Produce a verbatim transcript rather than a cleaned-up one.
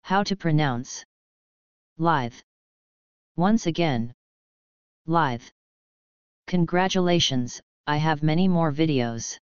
How to pronounce lithe. Once again, lithe. Congratulations, I have many more videos.